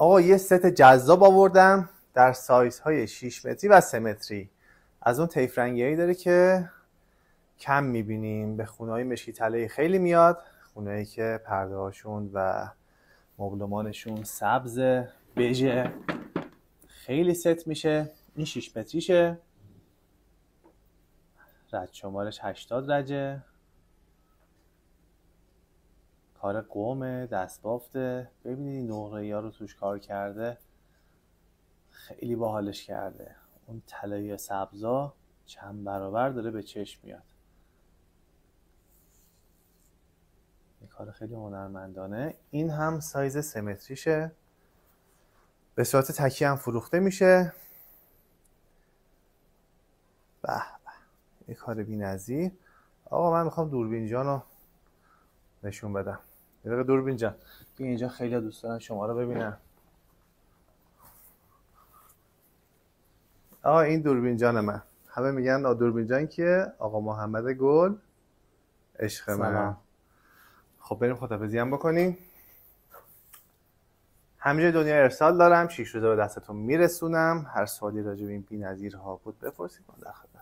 آقا یه ست جذاب آوردم در سایزهای 6 متری و 3 متری. از اون طیف رنگیایی داره که کم میبینیم. به خونه‌های مشکی طلایی خیلی میاد، خونه‌ای که پرده هاشون و مبلمانشون سبز بژ خیلی ست میشه. این 6 متریشه، رد شمارش 80 رجه، کار قومه، دست بافته. ببینید نقره‌ای ها رو توش کار کرده، خیلی باحالش کرده. اون طلایی سبزا چند برابر داره به چشم میاد. این کار خیلی هنرمندانه. این هم سایز 3 متریشه، به صورت تکیه هم فروخته میشه. به به، این کار بی‌نظیر. آقا من میخوام دوربین جان رو نشون بدم. یه دقیقه دوربین جان بیا اینجا، خیلی دوست دارن شما رو ببینن. آقا این دوربین جان من، همه میگن دوربین جان کیه؟ آقا محمد گل، عشق من. خب بریم خداحافظی هم بکنیم. همه دنیا ارسال دارم، 6 روزه به دستتون میرسونم. هر سوالی راجع به این بی‌نظیرها بود بپرسید، من در خدمتم.